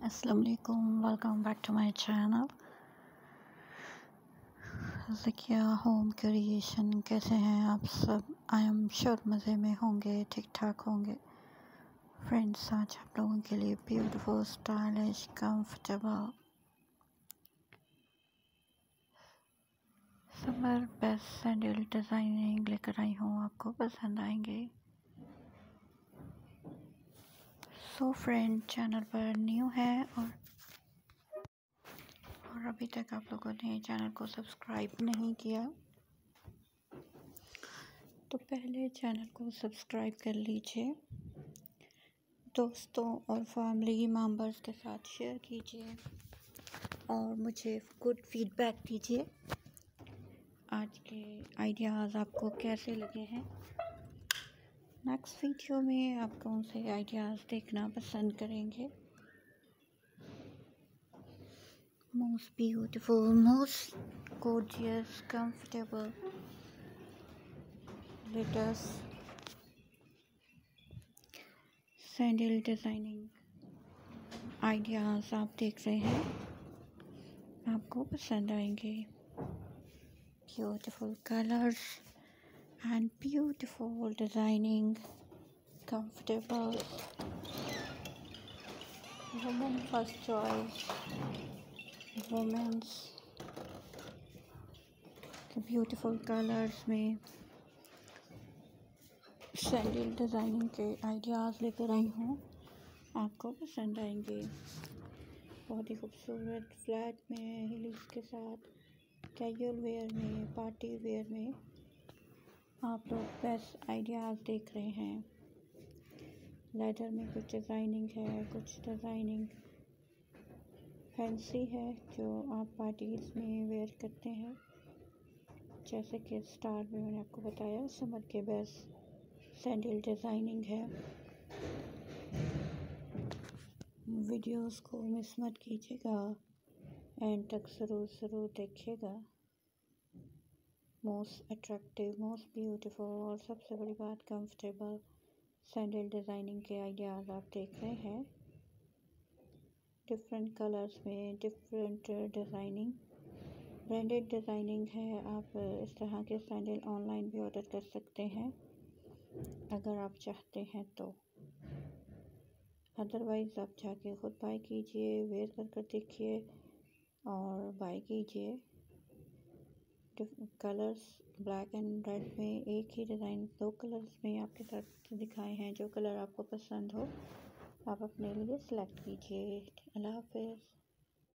अस्सलाम वालेकुम, welcome back to my channel Zakiya home creation. कैसे हैं आप सब? आई एम श्योर मज़े में होंगे, ठीक ठाक होंगे। फ्रेंड्स, आज आप लोगों के लिए beautiful, stylish, comfortable summer best sandal designing लेकर आई हूँ, आपको पसंद आएंगे। सो फ्रेंड, चैनल पर न्यू है और अभी तक आप लोगों ने चैनल को सब्सक्राइब नहीं किया तो पहले चैनल को सब्सक्राइब कर लीजिए, दोस्तों और फैमिली मेम्बर्स के साथ शेयर कीजिए और मुझे गुड फीडबैक दीजिए। आज के आइडियाज़ आपको कैसे लगे हैं? नेक्स्ट वीडियो में आप कौन से आइडियाज़ देखना पसंद करेंगे? Most beautiful, most gorgeous, comfortable, latest sandal designing ideas आप देख रहे हैं, आपको पसंद आएंगे। Beautiful colours and beautiful designing, comfortable, women first choice, women's के ब्यूटीफुल कलर्स में सैंडल डिज़ाइनिंग के आइडियाज़ लेकर आई हूँ, आपको पसंद आएंगे। बहुत ही खूबसूरत फ्लैट में हील्स के साथ, कैजुअल वेयर में, पार्टी वेयर में आप लोग बेस्ट आइडियाज़ देख रहे हैं। लेदर में कुछ डिज़ाइनिंग है, कुछ डिज़ाइनिंग फैंसी है जो आप पार्टीज़ में वेयर करते हैं, जैसे कि स्टार्ट में मैंने आपको बताया समर के बेस्ट सैंडल डिज़ाइनिंग है। वीडियोस को मिस मत कीजिएगा, एंड तक ज़रूर देखिएगा। मोस्ट अट्रैक्टिव, मोस्ट ब्यूटीफुल और सबसे बड़ी बात कंफर्टेबल सैंडल डिज़ाइनिंग के आइडियाज़ आप देख रहे हैं। डिफरेंट कलर्स में डिफरेंट डिज़ाइनिंग, ब्रांडेड डिज़ाइनिंग है। आप इस तरह के सैंडल ऑनलाइन भी ऑर्डर कर सकते हैं अगर आप चाहते हैं तो। अदरवाइज़ आप जाके ख़ुद बाय कीजिए, वेयर कर देखिए और बाय कीजिए। कलर्स ब्लैक एंड रेड में एक ही डिज़ाइन दो कलर्स में आपके तरफ दिखाए हैं। जो कलर आपको पसंद हो आप अपने लिए सिलेक्ट कीजिए। अल्लाह हाफ़िज़।